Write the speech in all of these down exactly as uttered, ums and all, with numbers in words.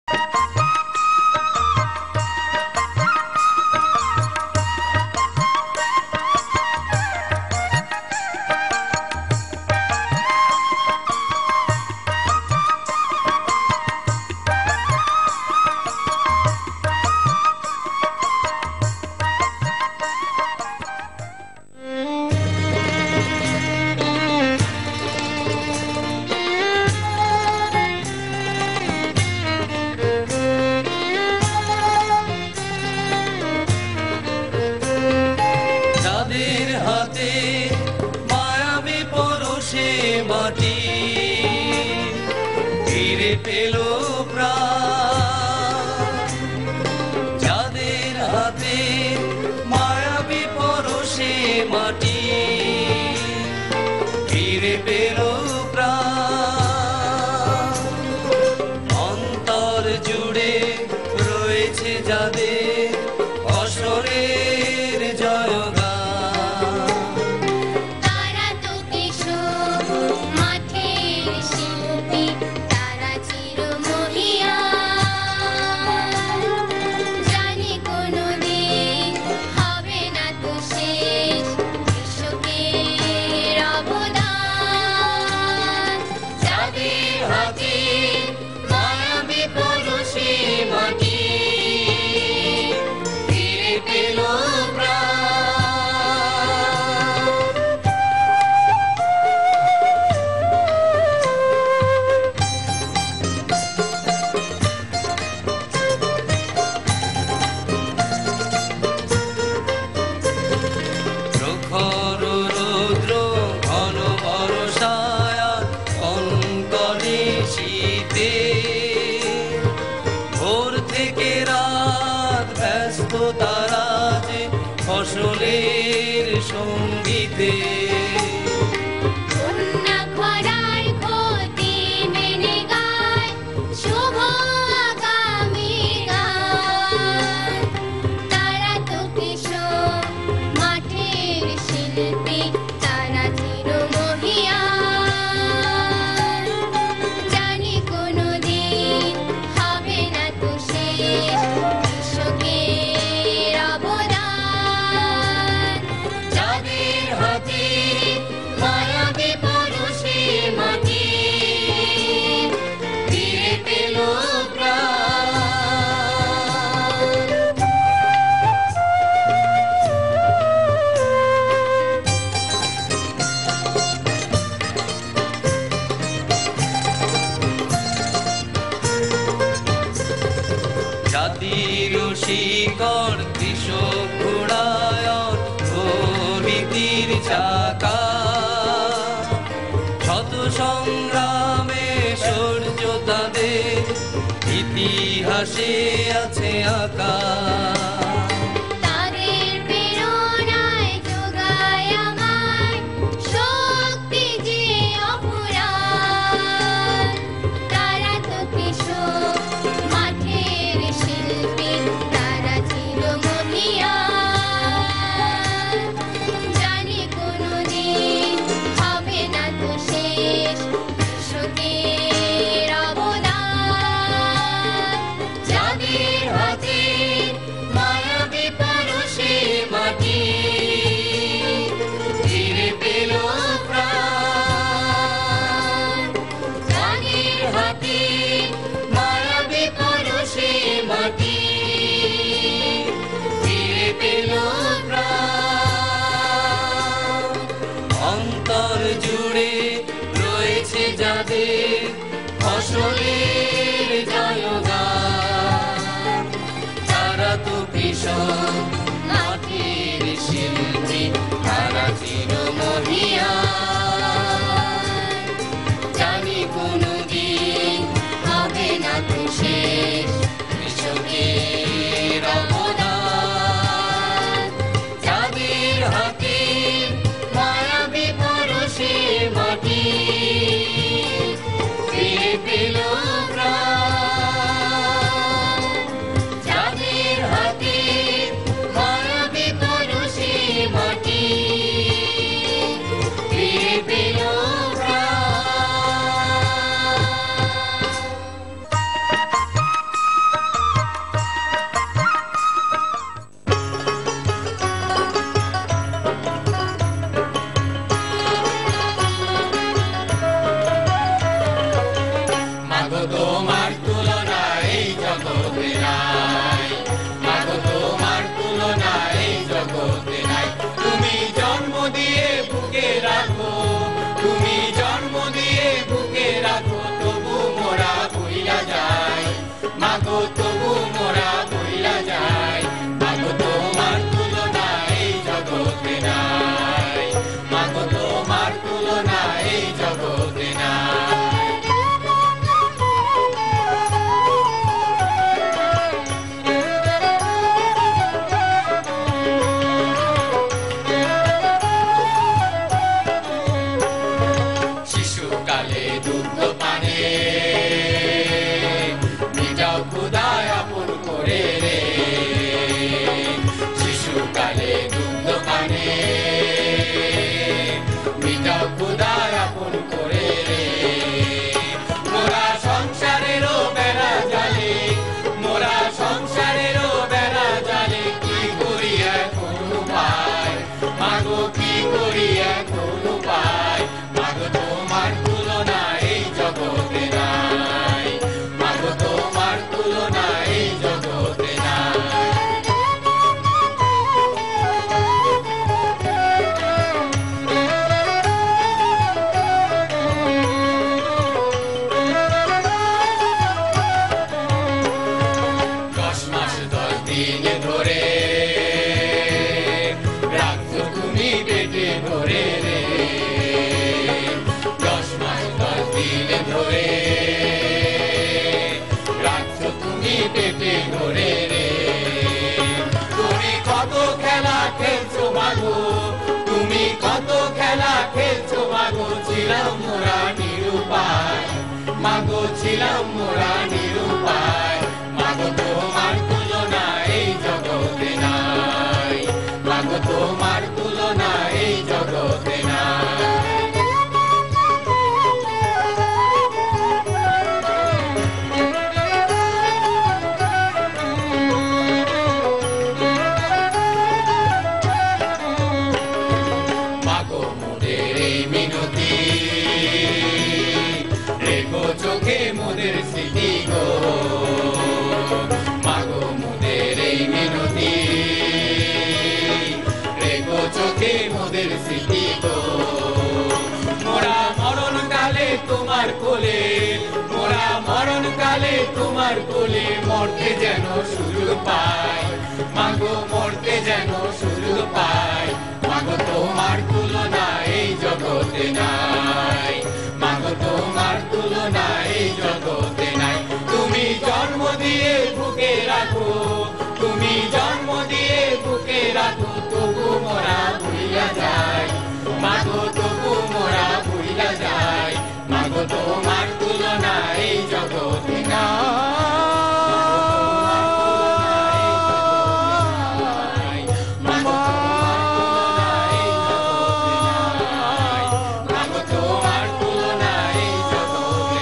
ইতিহাসে আছে আঁকা তাদের প্রেরণায় যোগায় আমায় শক্তি যে অপুরাণ তারা তো কৃষক মাঠের শিল্পী তারা ছিল মহিয়ান জানি কোনোদিন হবে না তো শেষ কৃষকের অবদান যাদের হাতে মাগো তবু মোরা ভুইলা যাই মাগো তোমার তুলনা এই জগতে নাই মাগো তোমার তুলনা এই জগতে নাই শিশুকালে দুগ্ধ পানে মিটাও ক্ষুধায় আপন করে রে শিশুকালে দুগ্ধ পানে মিটাও ক্ষুধায় আপন করে রে মোরা সংসারেরও বেড়া জালে মোরা সংসারেরও বেড়া জালে কি করি এখন উপায় মাগো কি করি এখন উপায় মাগো তোমার তুলনা এই জগতে নাই মাগো তোমার তুলনা এই জগতে নাই দশ মাস দশ দিন ধরে রাখছো তুমি পেটে ভরে রে দশ মাস দশ দিন ধরে রাখছো তুমি পেটে ভরে রে তুমি কত খেলা খেলছো মাগো তুমি কত খেলা খেলছো মাগো ছিলাম মোরা নিরুপায় মাগো ছিলাম মোরা নিরুপায় মাগো তোমার তুলনা এই জগতে নাই মাগো তোমার তুলনা এই জগতে নাই মাগো মোদের এই মিনতি রেখো চোখে মোদের স্মৃতি গো মাগো মোদের এই মিনতি রেখো চোখে মোদের স্মৃতি গো মোরা মরণ কালে তোমার কোলে মোরা মরণ কালে তোমার কোলে মরতে যেন সুযোগ পাই মাগো মরতে যেন সুযোগ পাই মাগো তোমার তুলনা এই জগতে নাই মাগো তোমার তুলনা এই জগতে নাই তুমি জন্ম দিয়ে বুকে রাখো তুমি জন্ম দিয়ে বুকে রাখো তবু মোরা ভুইলা যাই মাগো তবু মোরা ভুইলা যাই মাগো তোমার তুলনা এই জগতে নাই মাগো তোমার তুলনা এই জগতে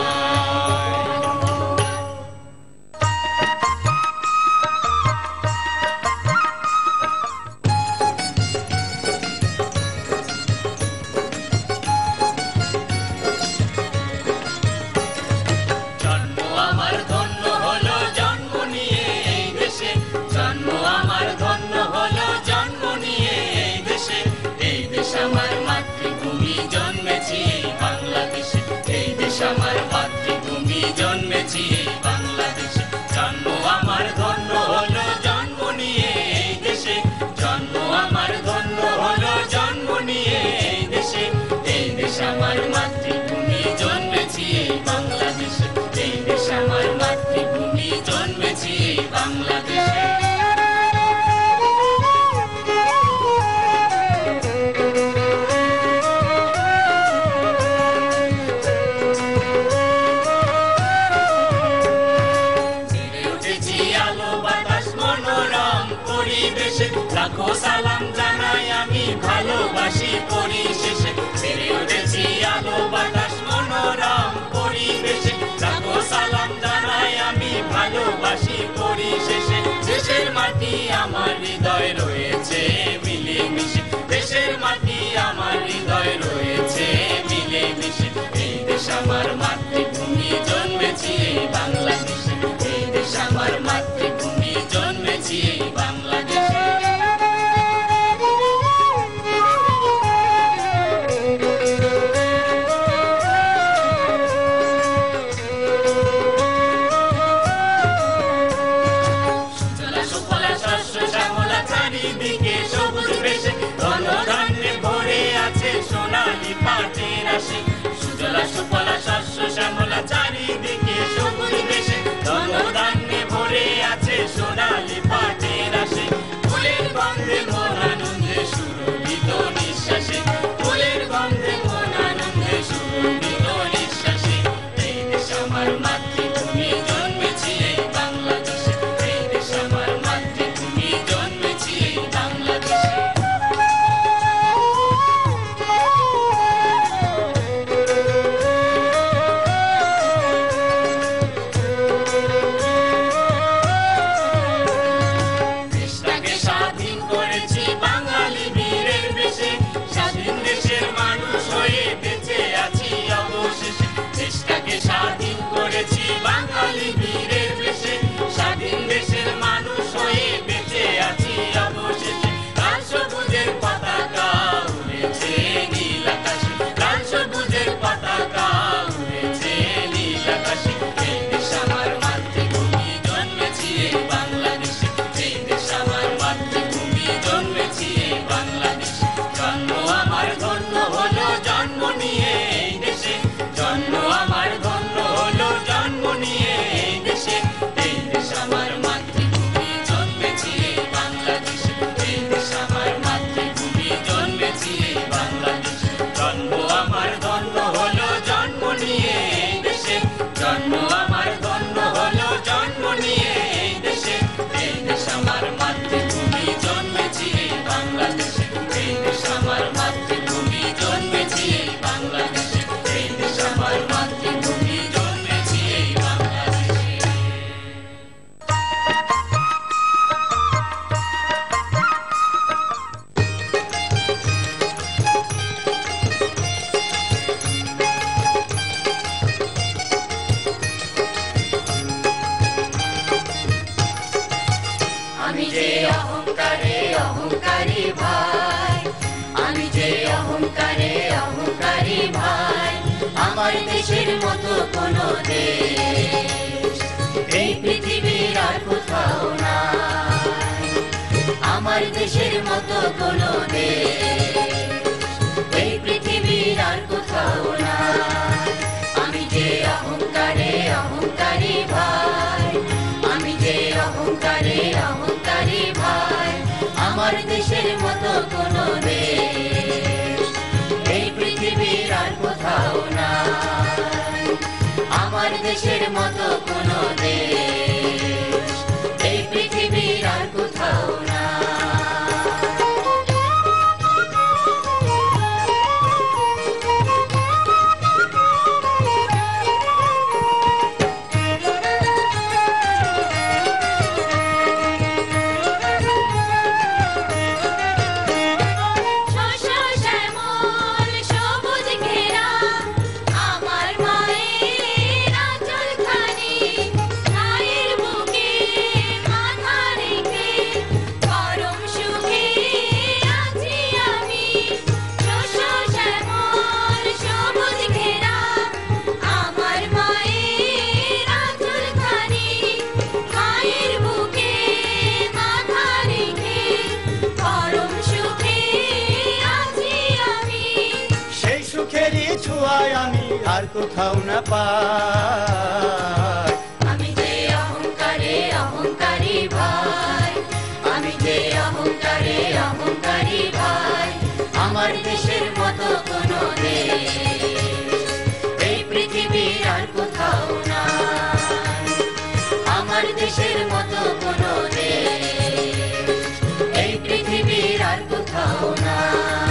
আমার মাতৃভূমি জন্মেছি বাংলাদেশে জন্ম আমার ধন্য হলো জন্ম নিয়ে এই দেশে জন্ম আমার ধন্য হলো জন্ম নিয়ে এই দেশে এই দেশ আমার মাতৃভূমি জন্মেছি বাংলাদেশে এই দেশ আমার মাতৃভূমি জন্মেছি বাংলাদেশে লাখো সালাম জানাই আমি ভালোবাসি পরিশেষে ছেড়ে উঠেছি আলো বাতাস মনোরম পরিবেশে লাখো সালাম জানাই আমি ভালোবাসি পরিশেষে দেশের মাটি আমার হৃদয় রয়েছে মিলে মিশে দেশের মাটি আমার হৃদয় রয়েছে মিলে মিশে এই দেশ আমার মাতৃভূমি জন্মেছি বাংলাদেশে এই দেশ আমার মাতৃভূমি জন্মেছি বাংলাদেশে আসে সুজলা সুফলা শস্য শ্যামলা চারিদিকে সবুজ দেশে ধনধান্যে ভরে আছে সোনালি পাটের আসে ফুলের গন্ধে মন আনন্দে সুরভিত নিঃশ্বাসে ফুলের গন্ধে মন আনন্দে সুরভিত নিঃশ্বাসে এই দেশ আমার মাতৃভূমি জন্মেছি এই বাংলাদেশে এই দেশ আমার মাতৃভূমি জন্মেছি এই বাংলাদেশে দেশটাকে স্বাধীন করেছি বাঙালি বীরের বেশে স্বাধীন দেশের মানুষ হয়ে বেঁচে আছি অবশেষে দেশটাকে স্বাধীন করেছি বাঙালি বীরের বেশে স্বাধীন দেশের মানুষ হয়ে বেঁচে আছি অবশেষে লাল সবুজের পতাকা উড়েছে নীল আকাশে লাল সবুজের পতাকা উড়েছে নীল আকাশে এই দেশ আমার মাতৃভূমি জন্মেছি এই বাংলাদেশে এই দেশ আমার মাতৃভূমি জন্মেছি এই বাংলাদেশে জন্ম আমার ধন্য হলো জন্ম নিয়ে এই দেশে জন্ম আমার ধন্য হলো জন্ম নিয়ে এই দেশে এই দেশ আমার মাতৃভূমি জন্মেছি এই বাংলাদেশে এই দেশ আমার মাতৃভূমি জন্মেছি এই বাংলাদেশে জন্ম আমার ধন্য হলো জন্ম নিয়ে এই দেশে জন্ম আমার ধন্য হলো জন্ম নিয়ে এই দেশে এই দেশ আমার মাতৃভূমি জন্মেছি এই বাংলাদেশে এই দেশ আমার মাতৃভূমি জন্মেছি এই বাংলাদেশে এই দেশ আমার মাতৃভূমি জন্মেছি এই বাংলাদেশে আমি যে অহংকারে অহংকারী ভাই আমি যে অহংকারে অহংকারী ভাই আমার দেশের মতো কোনো দেশ এই পৃথিবীর আর কোথাও নাই আমার দেশের মতো কোনো দেশ এই পৃথিবীর আর কোথাও নাই আমি যে অহংকারে অহংকারী ভাই আমি যে অহংকারে অহংকারী ভাই আমার দেশের মতো কোনো দেশ এই পৃথিবীর আর কোথাও নাই আমার দেশের মতো কোনো দেশ এই পৃথিবীর আর কোথাও নাই শস্য শ্যামল সবুজ ঘেরা আমার মায়ের আঁচলখানি মায়ের বুকে মাথা রেখে পরম সুখে আছি আমি শস্য শ্যামল সবুজ ঘেরা আমার মায়ের আঁচলখানি মায়ের বুকে মাথা রেখে পরম সুখে আছি আমি সেই সুখেরই ছোঁয়ায় আমি আর কোথাও না পাই আমি যে অহংকারে অহংকারী ভাই আমি যে অহংকারে অহংকারী ভাই আমার দেশের মতো কোনো দেশ এই পৃথিবীর আর কোথাও নাই আমার দেশের মতো কোনো দেশ এই পৃথিবীর আর কোথাও নাই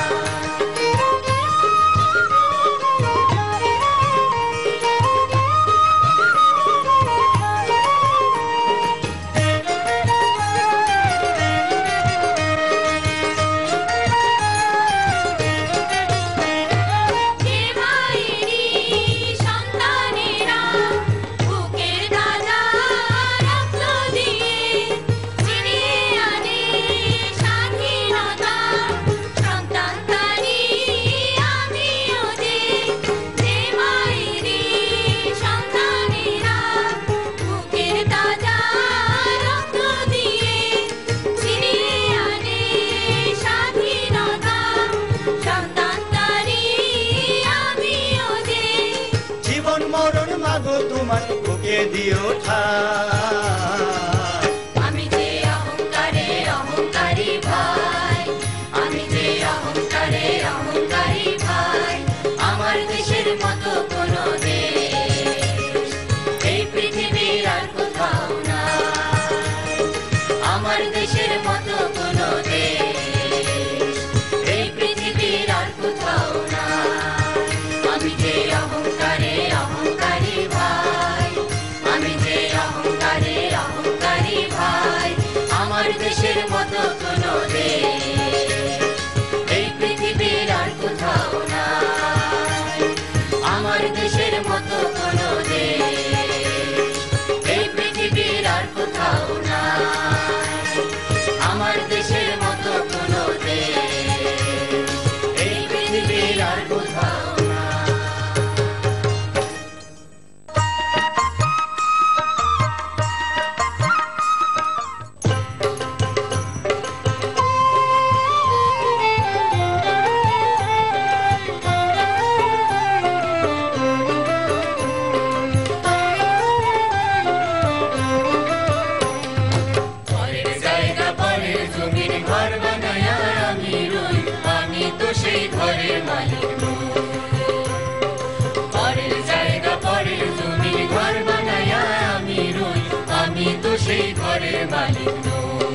যে মায়েরই সন্তানেরা বুকের দাদা রক্ত দিয়ে তোমার বুকে দিও ঠাই। আমি যে অহংকারে অহংকারী ভাই, আমি যে অহংকারে অহংকারী ভাই, আমার দেশের মতো কোনো দেশ এই পৃথিবীর আর কোথাও নাই। আমার দেশের মতো কোনো দেশ এই পৃথিবীর আর কোথাও নাই। আমি যে অহংকারে অহংকারী ভাই, আমি যে অহংকারে অহংকারী ভাই, আমার দেশের মতো কোনো দেশ এই পৃথিবীর আর কোথাও নাই। আমার দেশের মতো কোনো দেশ এই পৃথিবীর আর কোথাও নাই। আমার দেশের মতো কোনো দেশ এই পৃথিবীর আর কোথাও নাই। পরের জায়গা পরের জমির ঘর বানায়া আমি রই, আমি তো সেই ঘরের মালিক নই। পরের জায়গা পরের জমির ঘর বানায়া আমি রই, আমি তো সেই ঘরের মালিক নই।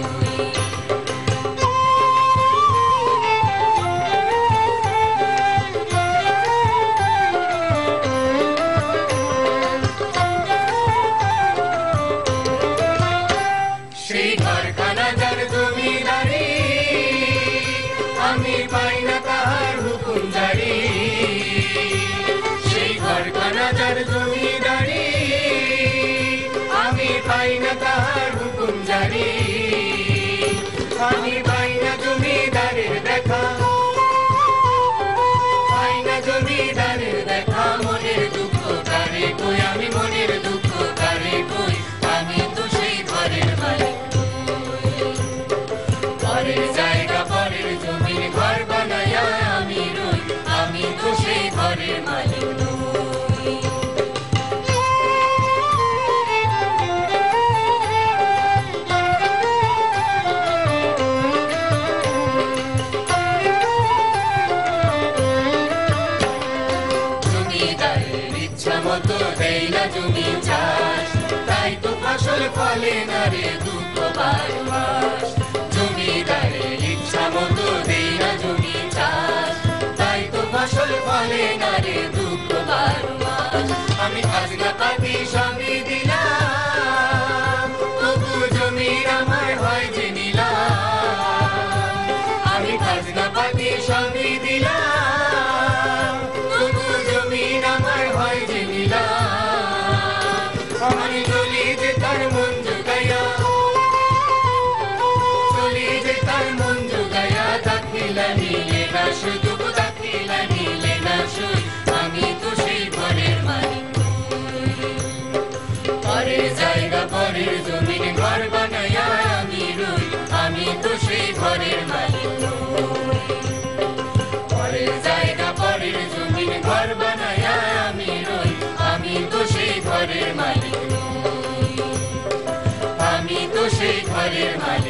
সেই ঘরখানা যার জমিদারি, আমি পাই না তাহার হুকুম জারি। সেই ঘরখানা যার জমিদারি, আমি পাই না তাহার হুকুম জারি। আমি পাই না জমিদারের দেখা, পাই না জমিদারের দেখা। মনের দুঃখ কারে কই, আমি মনের দুঃখ কারে কই, আমি তো সেই ঘরের মালিক নই। পরের জায়গা পরের জমির ঘর বানায়া আমি রই, আমি তো সেই ঘরের মালিক নই। জমিদারের ইচ্ছা মতো দেই না জমি চাষ, তাই তো ফসল ফলে না রে দুঃখ বারো মাস। জমিদারের ইচ্ছা মতো দেই না জমি চাষ, তাই তো ফসল ফলে না রে দুঃখ বারো মাস। আমি খাজনা পাতি সবই দিলাম, তবু জমির আমার হয় যে নিলাম। আমি খাজনা পাতি সবই দিলাম, তবু জমির আমার হয় যে নিলাম। আমি চলি যে তার মন জুগাইয়া, চলি যে তার মন জুগাইয়া, দাখিলা নিলে না শুধু দাখিলা নিলে না শুই, আমি তো সেই ঘরের মালিক নই। পরের জায়গা পরের জমির ঘর বানায়া আমি রই, আমি তো সেই ঘরের মালিক নই। পরের জায়গা পরের জমির ঘর বানায়া আমি রই, আমি তো সেই ঘরের মালিক নই। আমি তো সেই ঘরের মালিক।